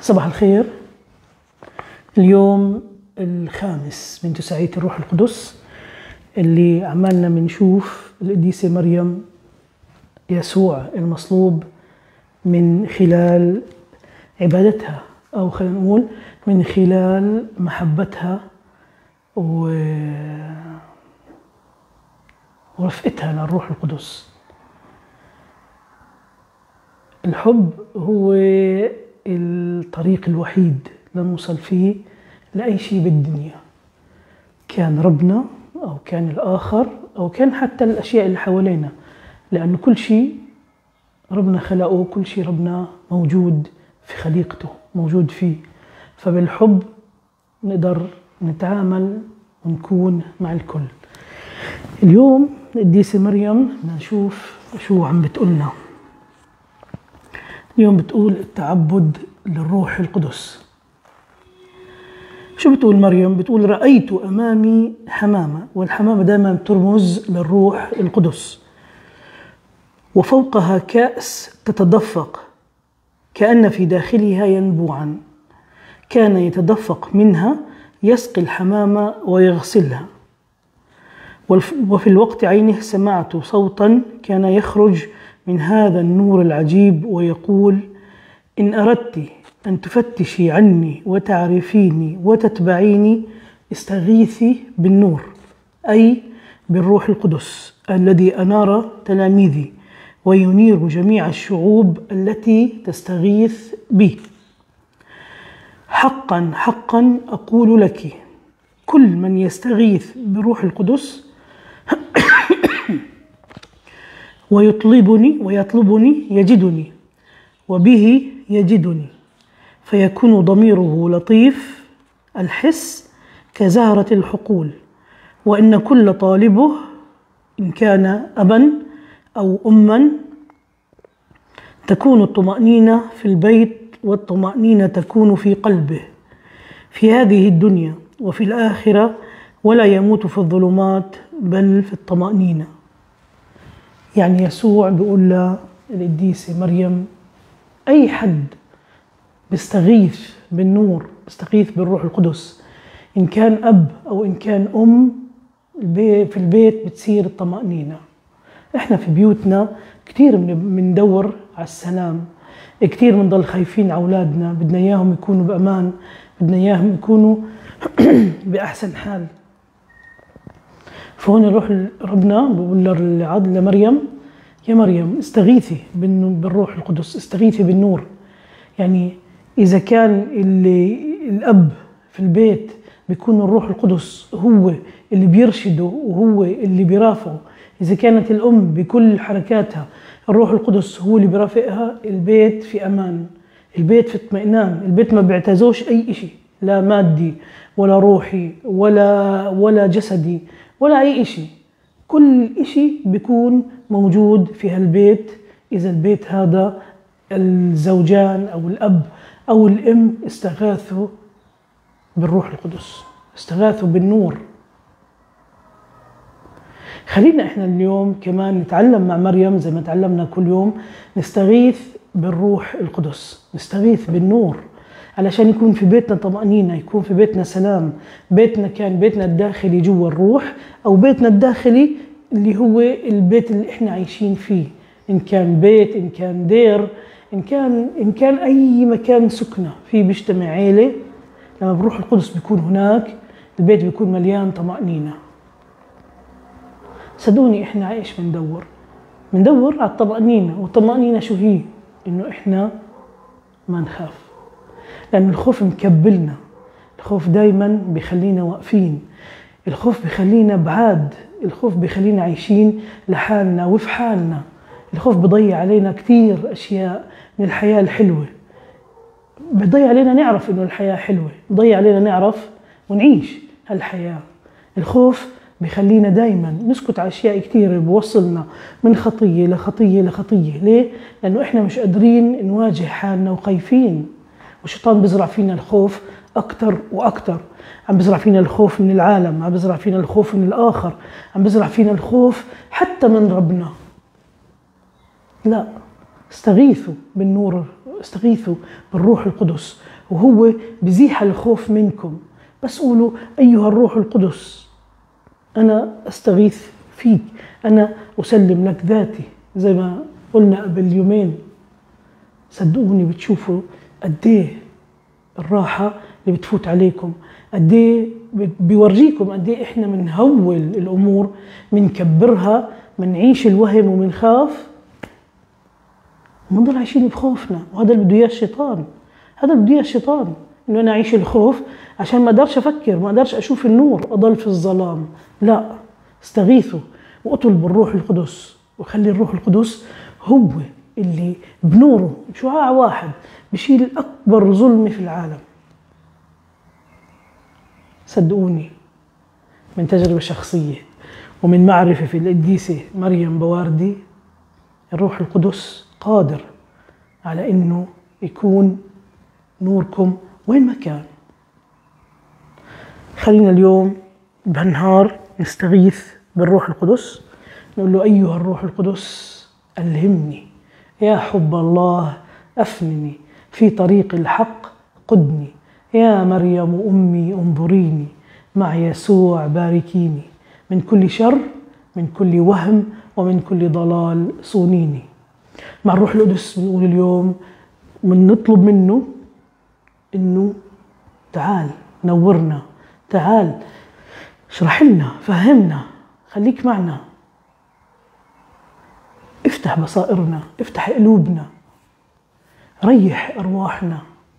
صباح الخير. اليوم الخامس من تسعية الروح القدس اللي عمالنا بنشوف القديسة مريم يسوع المصلوب من خلال عبادتها، أو خلينا نقول من خلال محبتها ورفقتها للروح القدس. الحب هو الطريق الوحيد لنوصل فيه لأي شيء بالدنيا، كان ربنا أو كان الآخر أو كان حتى الأشياء اللي حوالينا، لأنه كل شيء ربنا خلقه، كل شيء ربنا موجود في خليقته، موجود فيه. فبالحب نقدر نتعامل ونكون مع الكل. اليوم القديسة مريم بدنا نشوف شو عم بتقولنا. اليوم بتقول التعبد للروح القدس. شو بتقول مريم؟ بتقول رأيت أمامي حمامة، والحمامة دائما ترمز للروح القدس، وفوقها كأس تتدفق كأن في داخلها ينبوعا، كان يتدفق منها يسقي الحمامة ويغسلها. وفي الوقت عينه سمعت صوتا كان يخرج من هذا النور العجيب ويقول: إن أردت أن تفتشي عني وتعرفيني وتتبعيني استغيثي بالنور، أي بالروح القدس الذي أنار تلاميذي وينير جميع الشعوب التي تستغيث بي. حقا حقا أقول لك، كل من يستغيث بروح القدس ويطلبني يجدني، وبه يجدني، فيكون ضميره لطيف الحس كزهرة الحقول، وإن كل طالبه إن كان أبا أو أما تكون الطمأنينة في البيت، والطمأنينة تكون في قلبه في هذه الدنيا وفي الآخرة، ولا يموت في الظلمات بل في الطمأنينة. يعني يسوع بيقول للقديسة مريم: أي حد بيستغيث بالنور، بيستغيث بالروح القدس، إن كان أب أو إن كان أم، في البيت بتصير الطمأنينة. إحنا في بيوتنا كتير بندور على السلام، كتير بنضل خايفين على أولادنا، بدنا إياهم يكونوا بأمان، بدنا إياهم يكونوا بأحسن حال. فهون روح ربنا بقول لمريم: يا مريم استغيثي بالروح القدس، استغيثي بالنور. يعني إذا كان الأب في البيت بيكون الروح القدس هو اللي بيرشده وهو اللي بيرافقه، إذا كانت الأم بكل حركاتها الروح القدس هو اللي بيرافقها، البيت في أمان، البيت في اطمئنان، البيت ما بيعتزوش أي إشي، لا مادي ولا روحي ولا جسدي ولا أي إشي. كل إشي بيكون موجود في هالبيت إذا البيت هذا الزوجان أو الأب أو الأم استغاثوا بالروح القدس، استغاثوا بالنور. خلينا إحنا اليوم كمان نتعلم مع مريم زي ما تعلمنا كل يوم، نستغيث بالروح القدس، نستغيث بالنور، علشان يكون في بيتنا طمأنينة، يكون في بيتنا سلام. بيتنا كان بيتنا الداخلي جوا الروح، أو بيتنا الداخلي اللي هو البيت اللي إحنا عايشين فيه، إن كان بيت، إن كان دير، إن كان أي مكان سكنة فيه بيجتمع عيلة. لما بروح القدس بيكون هناك، البيت بيكون مليان طمأنينة. صدقوني إحنا عايش بندور على الطمأنينة، والطمأنينة شو هي؟ إنه إحنا ما نخاف، لأن الخوف مكبلنا، الخوف دايما بيخلينا واقفين، الخوف بيخلينا بعاد، الخوف بيخلينا عايشين لحالنا وفي حالنا. الخوف بيضيع علينا كتير أشياء من الحياة الحلوة، بيضيع علينا نعرف إنه الحياة حلوة، بيضيع علينا نعرف ونعيش هالحياة. الخوف بيخلينا دايما نسكت على أشياء كتير، بوصلنا من خطية لخطية لخطية. ليه؟ لأنه إحنا مش قادرين نواجه حالنا وخايفين، والشيطان بيزرع فينا الخوف أكتر وأكتر. عم بيزرع فينا الخوف من العالم، عم بيزرع فينا الخوف من الآخر، عم بيزرع فينا الخوف حتى من ربنا. لا، استغيثوا بالنور، استغيثوا بالروح القدس، وهو بزيح الخوف منكم. بس قولوا أيها الروح القدس أنا أستغيث فيك، أنا أسلم لك ذاتي زي ما قلنا قبل يومين. صدقوني بتشوفوا قديه الراحة اللي بتفوت عليكم، قديه بيورجيكم قديه إحنا منهول الأمور، منكبرها، منعيش الوهم ومنخاف، ومنضل عايشين بخوفنا. وهذا اللي بده إياه الشيطان، هذا اللي بده إياه الشيطان، إنه أنا أعيش الخوف عشان ما أقدرش أفكر، ما أقدرش أشوف النور، أضل في الظلام. لا، استغيثوا واطلبوا الروح القدس، وخلي الروح القدس هو اللي بنوره بشعاع واحد بشيل أكبر ظلمة في العالم. صدقوني من تجربة شخصية ومن معرفة في القديسة مريم بواردي، الروح القدس قادر على إنه يكون نوركم وين ما كان. خلينا اليوم بهالنهار نستغيث بالروح القدس، نقول له أيها الروح القدس ألهمني، يا حب الله أفنني، في طريق الحق قدني، يا مريم أمي انظريني، مع يسوع باركيني، من كل شر، من كل وهم، ومن كل ضلال صونيني. مع الروح القدس بنقول اليوم، بنطلب منه إنه تعال نورنا، تعال اشرح لنا، فهمنا، خليك معنا، افتح بصائرنا، افتح قلوبنا، ريح أرواحنا،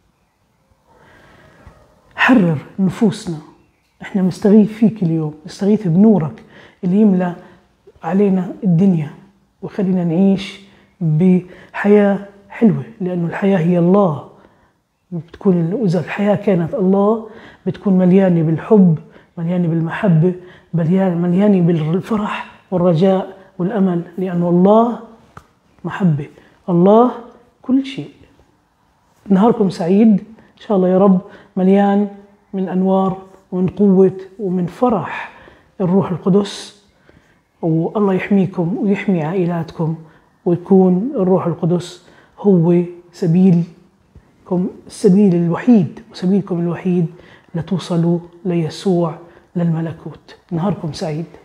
حرر نفوسنا. احنا مستغيث فيك اليوم، مستغيث بنورك اللي يملأ علينا الدنيا وخلينا نعيش بحياة حلوة، لأنه الحياة هي الله. بتكون إذا الحياة كانت الله بتكون مليانة بالحب، مليانة بالمحبة، مليانة بالفرح والرجاء والأمل، لأنه الله محبة، الله كل شيء. نهاركم سعيد إن شاء الله يا رب، مليان من أنوار ومن قوة ومن فرح الروح القدس، والله يحميكم ويحمي عائلاتكم، ويكون الروح القدس هو السبيل الوحيد وسبيلكم الوحيد لتوصلوا ليسوع للملكوت. نهاركم سعيد.